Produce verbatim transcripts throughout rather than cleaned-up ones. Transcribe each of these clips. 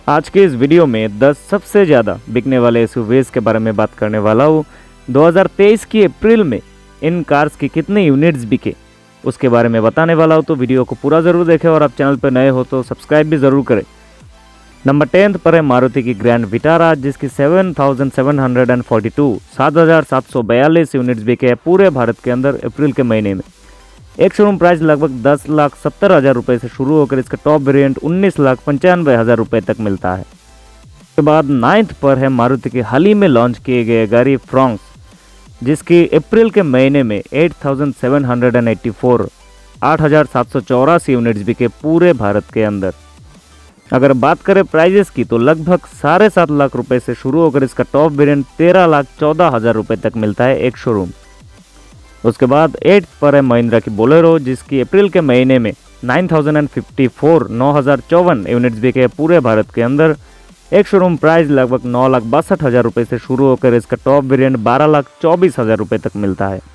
आज के इस वीडियो में दस सबसे ज़्यादा बिकने वाले एसयूवीज के बारे में बात करने वाला हूँ। दो हज़ार तेईस की अप्रैल में इन कार्स की कितने यूनिट्स बिके उसके बारे में बताने वाला हूँ, तो वीडियो को पूरा ज़रूर देखें और आप चैनल पर नए हो तो सब्सक्राइब भी ज़रूर करें। नंबर टेंथ पर है मारुति की ग्रैंड विटारा, जिसकी seven thousand seven hundred and forty two सात हज़ार सात सौ बयालीस यूनिट्स बिके हैं पूरे भारत के अंदर अप्रैल के महीने में। एक शोरूम प्राइस लगभग दस लाख सत्तर हज़ार रुपये से शुरू होकर इसका टॉप वेरिएंट उन्नीस लाख पंचानवे हज़ार रुपये तक मिलता है। उसके बाद नाइन्थ पर है मारुति की हाल ही में लॉन्च किए गए गाड़ी फ्रॉन्क्स, जिसकी अप्रैल के महीने में eight thousand seven hundred and eighty four आठ हज़ार सात सौ चौरासी यूनिट्स बिके पूरे भारत के अंदर। अगर बात करें प्राइजेस की तो लगभग साढ़े सात लाख रुपए से शुरू होकर इसका टॉप वेरिएंट तेरह लाख चौदह हज़ार रुपये तक मिलता है एक शोरूम। उसके बाद एट्थ पर है महिंद्रा की बोलेरो, जिसकी अप्रैल के महीने में नाइन थाउजेंड फिफ्टी फोर नौ हज़ार चौवन यूनिट्स बिके पूरे भारत के अंदर। एक शोरूम प्राइस लगभग नौ लाख बासठ हज़ार रुपये से शुरू होकर इसका टॉप वेरिएंट बारह लाख चौबीस हज़ार रुपये तक मिलता है।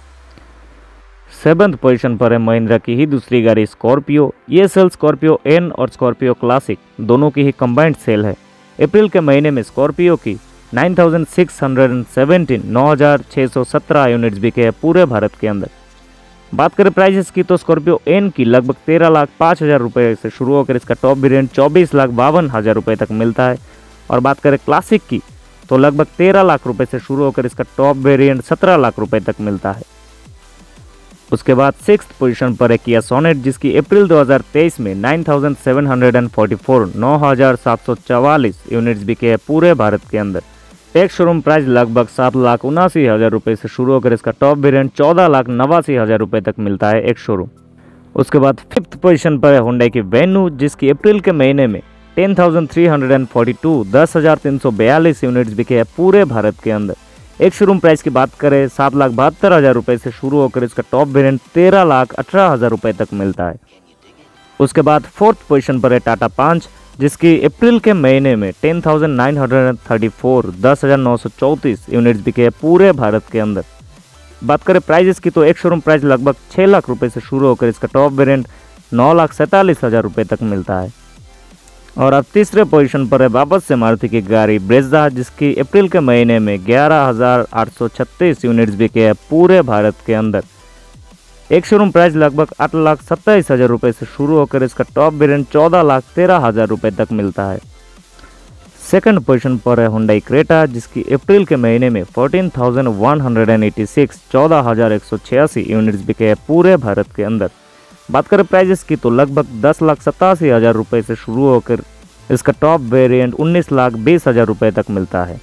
सेवंथ पोजीशन पर है महिंद्रा की ही दूसरी गाड़ी स्कॉर्पियो। ये सेल स्कॉर्पियो एन और स्कॉर्पियो क्लासिक दोनों की ही कंबाइंड सेल है। अप्रैल के महीने में स्कॉर्पियो की nine thousand six hundred seventeen नौ हज़ार छः सौ सत्रह यूनिट्स बिके हैं पूरे भारत के अंदर। बात करें प्राइसेस की तो स्कॉर्पियो एन की लगभग तेरह लाख पाँच हज़ार रुपये से शुरू होकर इसका टॉप वेरिएंट चौबीस लाख बावन हज़ार रुपये तक मिलता है। और बात करें क्लासिक की तो लगभग तेरह लाख रुपये से शुरू होकर इसका टॉप वेरिएंट सत्रह लाख रुपये तक मिलता है। उसके बाद सिक्स्थ पोजीशन पर है किया सोनेट, जिसकी अप्रैल दो हज़ार तेईस में nine thousand seven hundred forty four नौ हज़ार सात सौ चवालीस यूनिट्स बिके हैं पूरे भारत के अंदर। एक शोरूम प्राइस लगभग सात लाख उनासी हज़ार रुपये से शुरू होकर इसका टॉप वेरिएंट चौदह लाख नवासी हज़ार रुपये तक मिलता है एक शोरूम। उसके बाद फिफ्थ पोजीशन पर है हुंडई की वेन्यू, जिसकी अप्रैल के महीने में ten thousand three hundred forty two दस हज़ार तीन सौ बयालीस यूनिट्स बिके हैं पूरे भारत के अंदर। एक शोरूम प्राइस की बात करें सात लाख बहत्तर हज़ार रुपये से शुरू होकर इसका टॉप वेरिएंट तेरह लाख अठारह हज़ार रुपये तक मिलता है। उसके बाद फोर्थ पोजीशन पर है टाटा पंच, जिसकी अप्रैल के महीने में ten thousand nine hundred thirty four दस हज़ार नौ सौ चौंतीस यूनिट्स बिके हैं पूरे भारत के अंदर। बात करें प्राइजेस की तो एक शोरूम प्राइस लगभग छः लाख रुपये से शुरू होकर इसका टॉप वेरिएंट नौ लाख सैंतालीस हज़ार रुपये तक मिलता है। और अब तीसरे पोजीशन पर है वापस से मारुति की गाड़ी ब्रेजा, जिसकी अप्रैल के महीने में ग्यारह हज़ार आठ सौ छत्तीस यूनिट्स बिके हैं पूरे भारत के अंदर। एक शोरूम प्राइस लगभग आठ लाख सत्ताईस हज़ार रुपये से शुरू होकर इसका टॉप वेरिएंट चौदह लाख तेरह हज़ार रुपये तक मिलता है। सेकंड पोजीशन पर है हुंडई क्रेटा, जिसकी अप्रैल के महीने में fourteen thousand one hundred eighty six चौदह हज़ार एक सौ छियासी यूनिट्स बिके हैं पूरे भारत के अंदर। बात करें प्राइजेस की तो लगभग दस लाख सतासी हज़ार रुपये से शुरू होकर इसका टॉप वेरिएंट उन्नीस लाख बीस हज़ार रुपये तक मिलता है।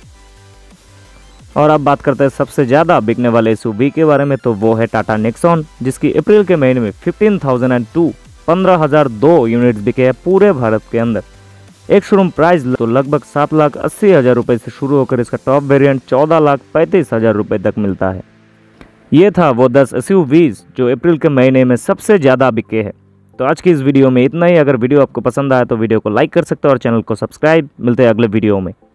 और अब बात करते हैं सबसे ज़्यादा बिकने वाले एसयूवी के बारे में, तो वो है टाटा नेक्सॉन, जिसकी अप्रैल के महीने में फिफ्टीन थाउजेंड टू पंद्रह हज़ार दो यूनिट्स बिके हैं पूरे भारत के अंदर। एक शोरूम प्राइस तो लगभग सात लाख अस्सी हज़ार रुपये से शुरू होकर इसका टॉप वेरिएंट चौदह लाख पैंतीस हज़ार रुपये तक मिलता है। ये था वो दस एसयूवीज जो अप्रैल के महीने में सबसे ज़्यादा बिके हैं। तो आज की इस वीडियो में इतना ही। अगर वीडियो आपको पसंद आया तो वीडियो को लाइक कर सकते हो और चैनल को सब्सक्राइब। मिलते हैं अगले वीडियो में।